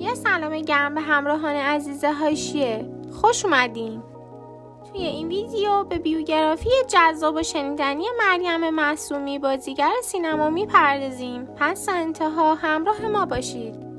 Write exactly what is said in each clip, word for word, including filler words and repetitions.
یه سلام گرم به همراهان عزیز حاشیه، خوش اومدین. توی این ویدیو به بیوگرافی جذاب و شنیدنی مریم معصومی بازیگر سینما میپردازیم، پس تا انتها همراه ما باشید.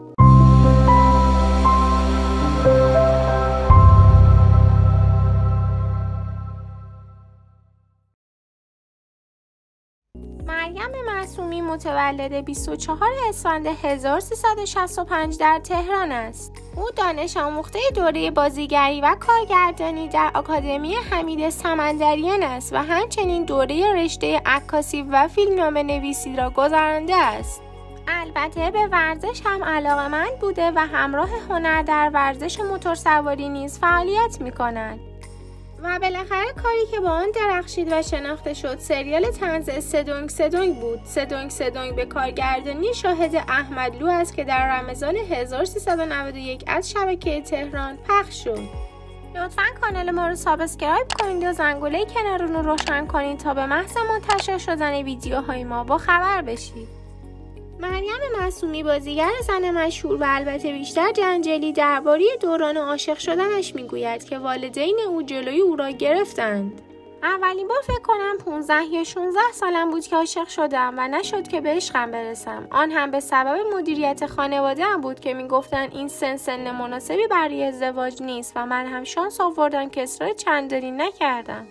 مریم معصومی متولد بیست و چهارم اسفند هزار و سیصد و شصت و پنج در تهران است. او دانش آموخته دوره بازیگری و کارگردانی در آکادمی حمید سمندریان است و همچنین دوره رشته عکاسی و فیلمنامه نویسی را گذرانده است. البته به ورزش هم علاقه‌مند بوده و همراه هنر در ورزش موتورسواری نیز فعالیت می‌کند. و بالاخره کاری که با آن درخشید و شناخته شد سریال طنز سدونگ سدونگ بود. سدونگ سدونگ به کارگردانی شاهد احمدلو است که در رمضان هزار و سیصد و نود و یک از شبکه تهران پخش شد. لطفاً کانال ما رو سابسکرایب کنید و زنگوله کنار اون رو روشن کنید تا به محض منتشر شدن ویدیوهای ما با خبر بشید. مریم معصومی بازیگر زن مشهور و البته بیشتر جنجالی درباره دوران عاشق شدنش میگوید که والدین او جلوی او را گرفتند. اولین بار فکر کنم پانزده یا شانزده سالم بود که عاشق شدم و نشد که به عشقم برسم. آن هم به سبب مدیریت خانواده هم بود که میگفتن این سن سن مناسبی برای ازدواج نیست و من هم شانس آوردم که اصرار چندانی نکردم.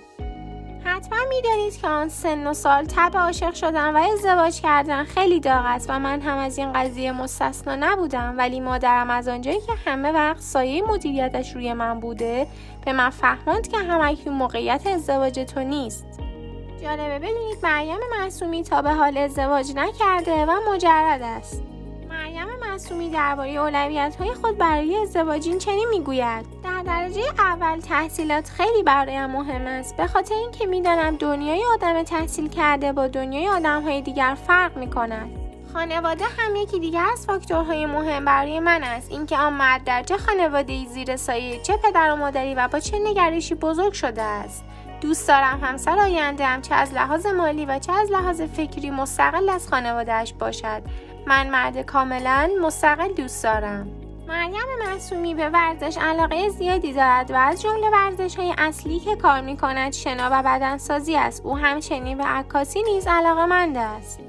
حتما میدانید که آن سن و سال تب عاشق شدن و ازدواج کردن خیلی داغ است و من هم از این قضیه مستثنا نبودم، ولی مادرم از آنجایی که همه وقت سایه مدیریتش روی من بوده به من فهماند که همکنون موقعیت ازدواج تو نیست. جالبه بدونید مریم معصومی تا به حال ازدواج نکرده و مجرد است. مریم معصومی درباره اولویت‌های خود برای ازدواج این چنین میگوید: در درجه اول تحصیلات خیلی برایم مهم است، به خاطر اینکه میدانم دنیای آدم تحصیل کرده با دنیای آدم‌های دیگر فرق می‌کند. خانواده هم یکی دیگر از فاکتورهای مهم برای من است، اینکه آن مرد در چه خانواده‌ای زیر سایه چه پدر و مادری و با چه نگرشی بزرگ شده است. دوست دارم همسر آینده‌ام چه از لحاظ مالی و چه از لحاظ فکری مستقل از خانواده‌اش باشد. من مرد کاملا مستقل دوست دارم. مریم معصومی به ورزش علاقه زیادی دارد و از جمله ورزش‌های اصلی که کار می‌کند شنا و بدنسازی است. او همچنین به عکاسی نیز علاقه‌مند است.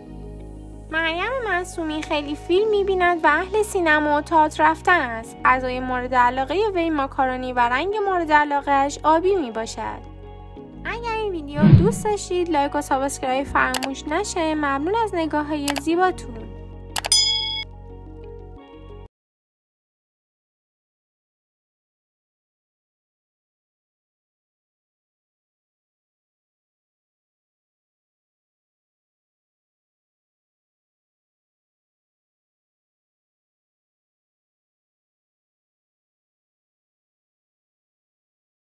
مریم معصومی خیلی فیلم می‌بیند و اهل سینما و تئاتر رفتن است. غذای مورد علاقه وی ماکارونی و رنگ مورد علاقه‌اش آبی میباشد. اگر این ویدیو دوست داشتید لایک و سابسکرایب فراموش نشه. ممنون از نگاه‌های زیباتون.